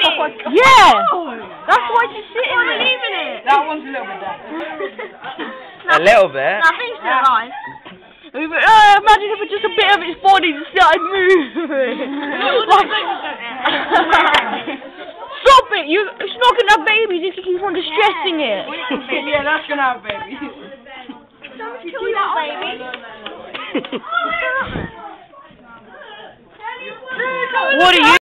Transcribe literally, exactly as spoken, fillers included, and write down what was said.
Yeah! That's why she's sitting there. Leaving it. That one's a little bit down. A little bit. I think it's alive. Uh, imagine if it's just a bit of its body just started moving. Stop it! You, it's not gonna have babies if you keep on distressing it. Yeah, that's gonna have babies. Don't kill your baby. What are you?